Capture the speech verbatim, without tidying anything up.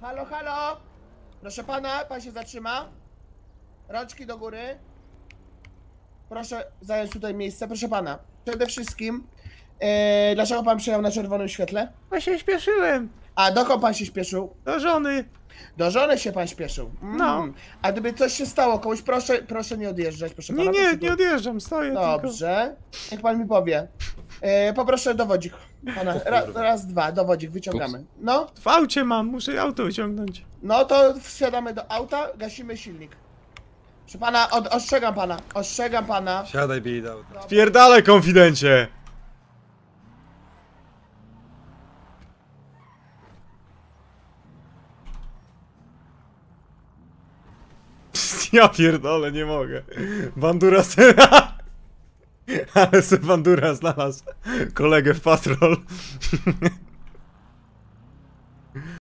halo, halo! Proszę pana, pan się zatrzyma. Rączki do góry. Proszę zająć tutaj miejsce, proszę pana. Przede wszystkim, e, dlaczego pan przyjechał na czerwonym świetle? Bo się śpieszyłem. A dokąd pan się śpieszył? Do żony. Do żony się pan śpieszył. Mm. No. A gdyby coś się stało komuś, proszę, proszę nie odjeżdżać, proszę Nie, pana. nie, proszę tu- nie odjeżdżam, stoję tylko. Dobrze. Jak pan mi powie. E, poproszę dowodzik. Pana, ra, raz, dwa, dowodzik, wyciągamy. No, W aucie mam, muszę auto wyciągnąć. no to wsiadamy do auta, gasimy silnik. Proszę pana, od, ostrzegam pana, ostrzegam pana. Siadaj, bida. Pierdalaj, konfidencie! Ja pierdolę, nie mogę. Bandura se... Ale se Bandura znalazł kolegę w patrol.